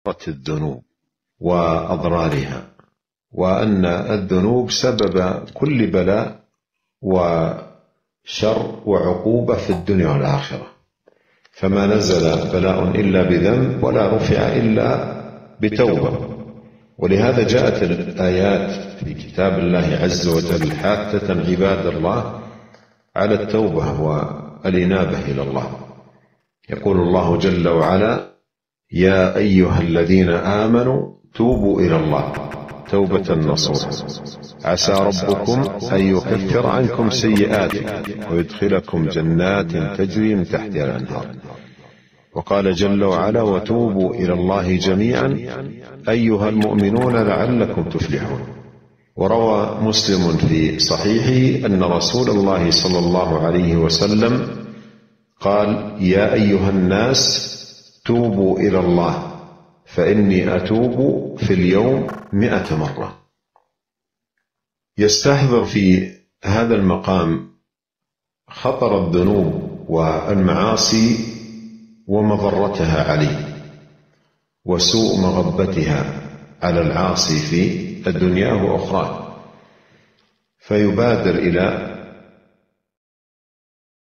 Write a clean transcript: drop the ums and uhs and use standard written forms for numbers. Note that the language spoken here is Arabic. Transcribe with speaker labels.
Speaker 1: الذنوب وأضرارها، وأن الذنوب سبب كل بلاء وشر وعقوبة في الدنيا والآخرة، فما نزل بلاء إلا بذنب ولا رفع إلا بتوبة. ولهذا جاءت الآيات في كتاب الله عز وجل حاثة عباد الله على التوبة والإنابة إلى الله. يقول الله جل وعلا: يا أيها الذين آمنوا توبوا إلى الله توبة نصوحا عسى ربكم أن يكفر عنكم سيئاتكم ويدخلكم جنات تجري من تحتها الأنهار. وقال جل وعلا: وتوبوا إلى الله جميعا أيها المؤمنون لعلكم تفلحون. وروى مسلم في صحيحه أن رسول الله صلى الله عليه وسلم قال: يا أيها الناس توبوا إلى الله فإني أتوب في اليوم 100 مرة. يستحضر في هذا المقام خطر الذنوب والمعاصي ومضرتها عليه وسوء مغبتها على العاصي في الدنيا وأخرى، فيبادر إلى